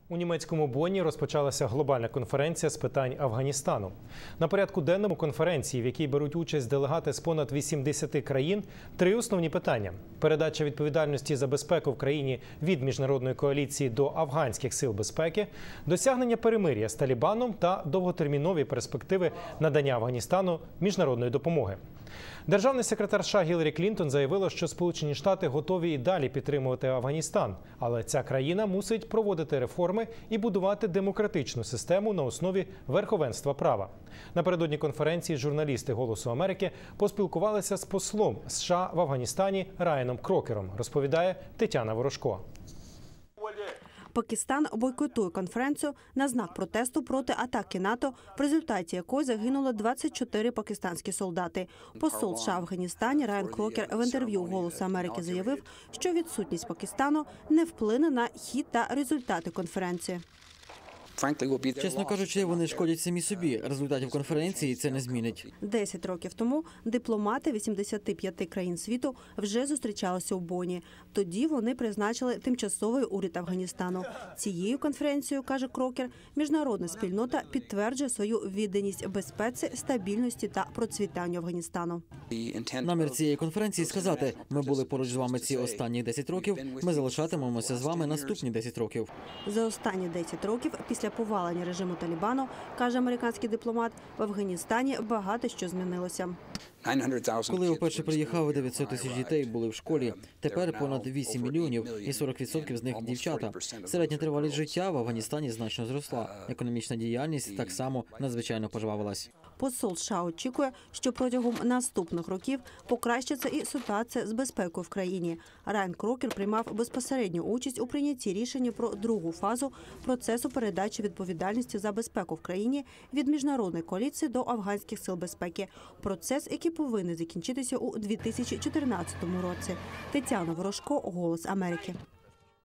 У німецькому Бонні розпочалася глобальна конференція з питань Афганістану. На порядку денному конференції, в якій беруть участь делегати з понад 80 країн, три основні питання: передача відповідальності за безпеку в країні від міжнародної коаліції до афганських сил безпеки, досягнення перемир'я з Талібаном та довготермінові перспективи надання Афганістану міжнародної допомоги. Державний секретар США Гіларі Клінтон заявила, що Сполучені Штати готові і далі підтримувати Афганістан, але ця країна мусить проводити реформи і будувати демократичну систему на основі верховенства права. Напередодні конференції журналісти «Голосу Америки» поспілкувалися з послом США в Афганістані Райаном Крокером, розповідає Тетяна Ворожко. Пакистан бойкотує конференцію на знак протесту проти атаки НАТО, в результаті якої загинуло 24 пакистанські солдати. Посол США в Афганістані Райан Крокер в інтерв'ю «Голосу Америки» заявив, що відсутність Пакистану не вплине на хід та результати конференції. Чесно кажучи, вони шкодять самі собі. Результатів конференції це не змінить. 10 років тому дипломати 85 країн світу вже зустрічалися у Бонні. Тоді вони призначили тимчасовий уряд Афганістану. Цією конференцією, каже Крокер, міжнародна спільнота підтверджує свою відданість безпеці, стабільності та процвітанню Афганістану. Намір цієї конференції сказати: ми були поруч з вами ці останні 10 років, ми залишатимемося з вами наступні 10 років. За останні 10 років після повалення режиму Талібану, каже американський дипломат, в Афганістані багато що змінилося. Коли я вперше приїхав, 900 тисяч дітей були в школі. Тепер понад 8 мільйонів, і 40% з них – дівчата. Середня тривалість життя в Афганістані значно зросла. Економічна діяльність так само надзвичайно пожвавилась. Посол США очікує, що протягом наступних років покращиться і ситуація з безпекою в країні. Райан Крокер приймав безпосередню участь у прийнятті рішення про другу фазу процесу передачі відповідальності за безпеку в країні від міжнародної коаліції до афганських сил безпеки. Процес, який повинен закінчитися у 2014 році. Тетяна Ворожко, «Голос Америки».